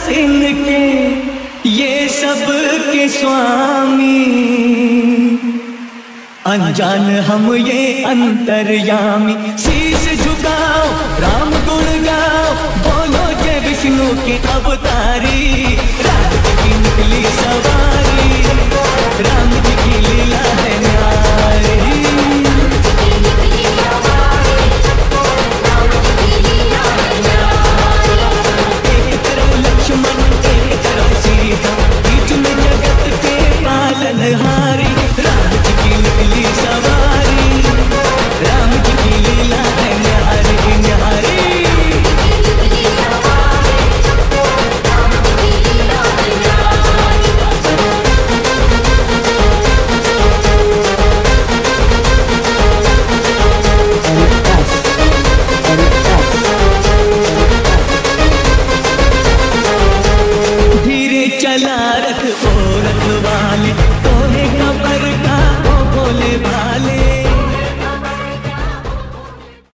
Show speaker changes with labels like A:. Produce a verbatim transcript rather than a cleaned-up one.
A: इनके ये सब के स्वामी, अनजान हम ये अंतर्यामी। शीश झुकाओ राम गुण गाओ, बोलो जय विष्णु के अवतारी, राम की निकली सवारी, राम